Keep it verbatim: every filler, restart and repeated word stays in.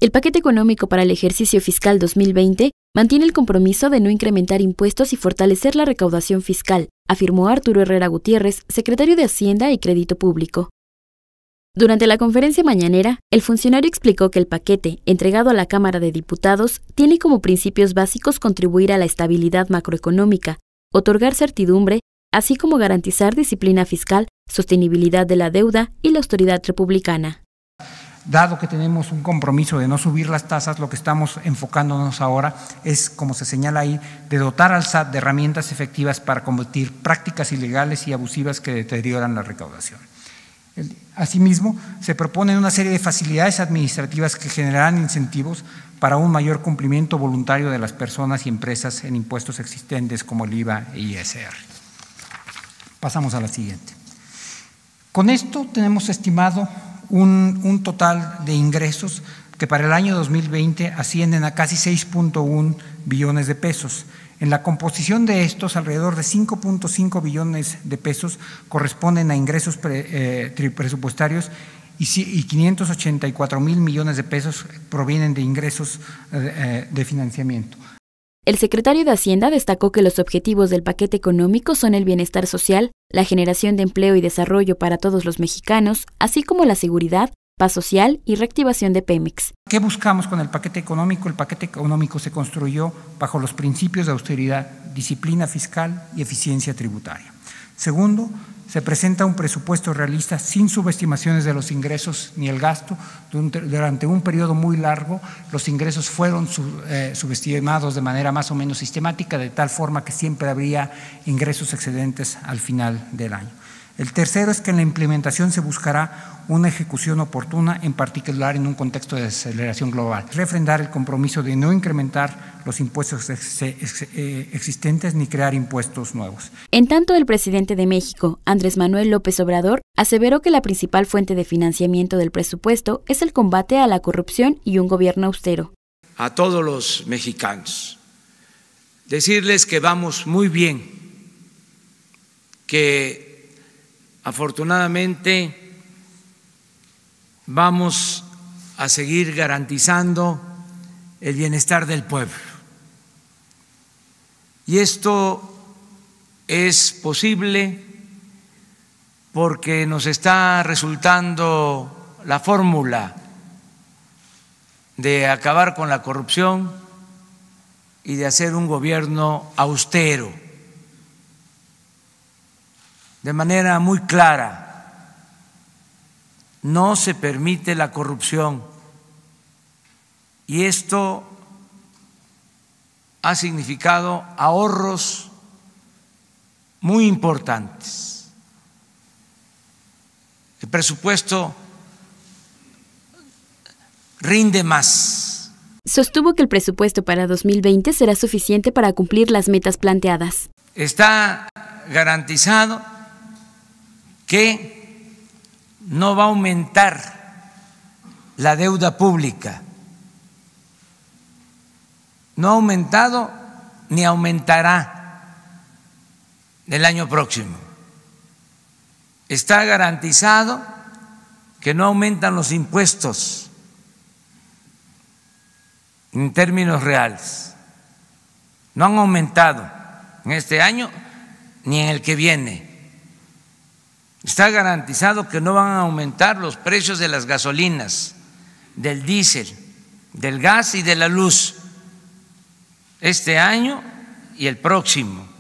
El paquete económico para el ejercicio fiscal dos mil veinte mantiene el compromiso de no incrementar impuestos y fortalecer la recaudación fiscal, afirmó Arturo Herrera Gutiérrez, secretario de Hacienda y Crédito Público. Durante la conferencia mañanera, el funcionario explicó que el paquete, entregado a la Cámara de Diputados, tiene como principios básicos contribuir a la estabilidad macroeconómica, otorgar certidumbre, así como garantizar disciplina fiscal, sostenibilidad de la deuda y la austeridad republicana. Dado que tenemos un compromiso de no subir las tasas, lo que estamos enfocándonos ahora es, como se señala ahí, de dotar al S A T de herramientas efectivas para combatir prácticas ilegales y abusivas que deterioran la recaudación. Asimismo, se proponen una serie de facilidades administrativas que generarán incentivos para un mayor cumplimiento voluntario de las personas y empresas en impuestos existentes como el I V A e I S R. Pasamos a la siguiente. Con esto tenemos estimado un, un total de ingresos que para el año dos mil veinte ascienden a casi seis punto uno billones de pesos. En la composición de estos, alrededor de cinco punto cinco billones de pesos corresponden a ingresos pre, eh, presupuestarios y, y quinientos ochenta y cuatro mil millones de pesos provienen de ingresos eh, de financiamiento. El secretario de Hacienda destacó que los objetivos del paquete económico son el bienestar social, la generación de empleo y desarrollo para todos los mexicanos, así como la seguridad, paz social y reactivación de Pemex. ¿Qué buscamos con el paquete económico? El paquete económico se construyó bajo los principios de austeridad, disciplina fiscal y eficiencia tributaria. Segundo, se presenta un presupuesto realista sin subestimaciones de los ingresos ni el gasto. Durante un periodo muy largo, los ingresos fueron subestimados de manera más o menos sistemática, de tal forma que siempre habría ingresos excedentes al final del año. El tercero es que en la implementación se buscará una ejecución oportuna, en particular en un contexto de aceleración global. Refrendar el compromiso de no incrementar los impuestos existentes ni crear impuestos nuevos. En tanto, el presidente de México, Andrés Manuel López Obrador, aseveró que la principal fuente de financiamiento del presupuesto es el combate a la corrupción y un gobierno austero. A todos los mexicanos, decirles que vamos muy bien, que afortunadamente vamos a seguir garantizando el bienestar del pueblo. Y esto es posible porque nos está resultando la fórmula de acabar con la corrupción y de hacer un gobierno austero. De manera muy clara, no se permite la corrupción y esto ha significado ahorros muy importantes. El presupuesto rinde más. Sostuvo que el presupuesto para dos mil veinte será suficiente para cumplir las metas planteadas. Está garantizado que no va a aumentar la deuda pública, no ha aumentado ni aumentará el año próximo. Está garantizado que no aumentan los impuestos en términos reales, no han aumentado en este año ni en el que viene. Está garantizado que no van a aumentar los precios de las gasolinas, del diésel, del gas y de la luz este año y el próximo.